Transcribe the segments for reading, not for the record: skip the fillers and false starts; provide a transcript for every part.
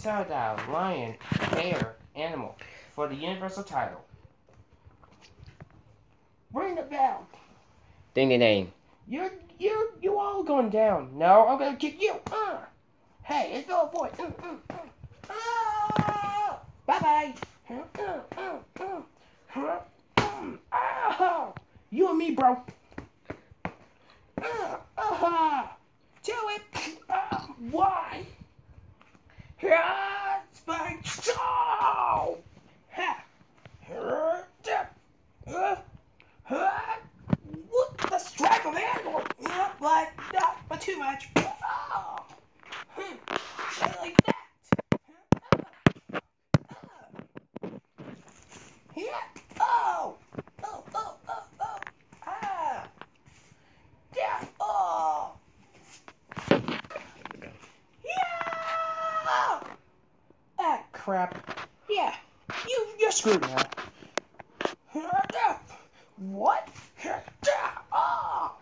Totodile, lion, bear, animal for the universal title. Ring the bell. Ding ding ding. You all going down. No, I'm gonna kick you. Hey, it's all boy. Bye bye. You and me, bro. Do it. Why? Spike. Oh! What the strike of animal? But not but too much. Oh! Like that. Yeah. Oh! Oh! Oh! Oh! Oh! Ah! Yeah! Oh! Yeah! Ah, crap. Yeah. You're screwed now. What? Oh!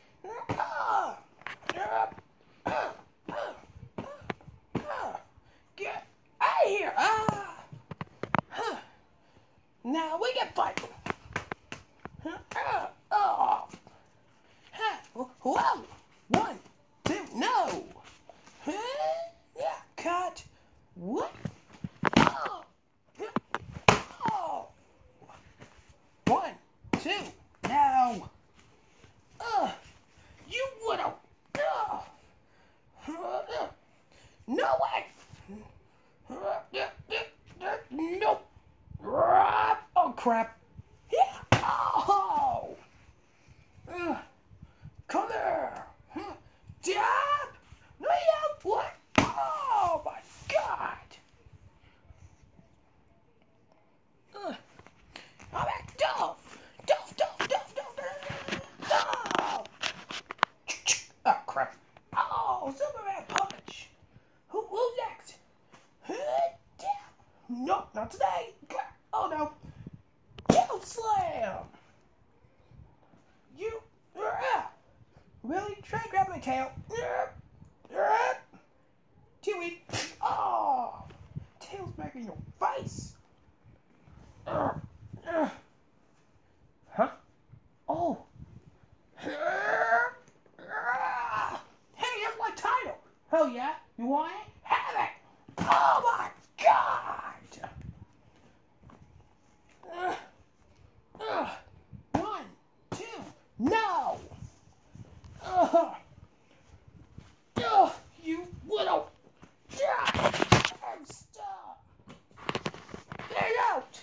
Get out of here! Now we can fight. Whoa! 1, 2, no! Yeah, cut. What? Oh! 1, 2, now! You would've. No way! Nope! Oh, crap! Yeah! Oh! Come here! Jab! No, what? Oh, my God! All right, Dove! Oh, crap. Oh, Superman punch. Who's next? Nope, not today. Oh, no. Chill slam. You. Really? Try to grab my tail. Chewy. Oh. Tail's back in your face. Huh? Oh. Hey, that's my title. Oh, yeah? You want it? Have it. Oh, my God. 1, 2, no. You little. I'm stuck. Get out.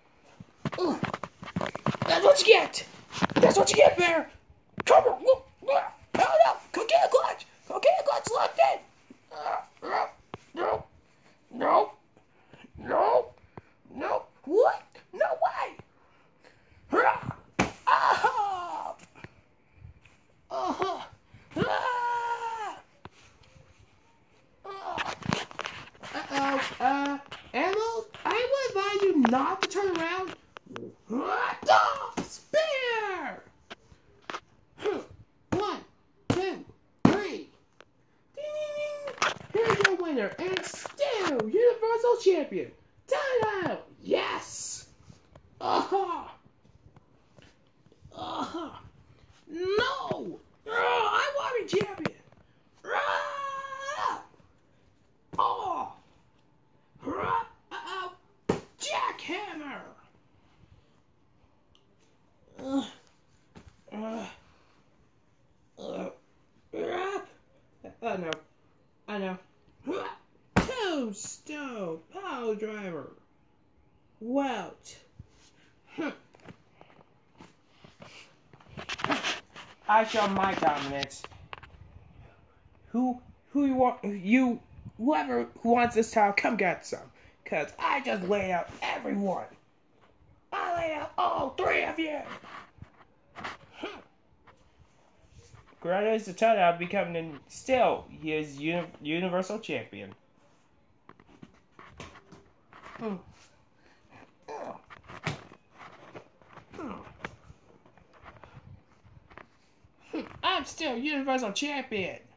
That's what you get. That's what you get, Bear. Come on. Oh, no. Go get a clutch. Go get a clutch locked in. No. No. No. No. What? No way. Animal, I would advise you not to turn around. Spear! 1, 2, 3. Ding! Here's your winner and still Universal Champion. Totodile! Yes! No! I want to be champion! Oh! Jackhammer! I know. Tombstone Power Driver. Wout. I show my dominance. Whoever who wants this title, come get some. Cause I just laid out everyone. I laid out all 3 of you. Congratulations to Totodile becoming still he is Universal Champion. I'm still Universal Champion.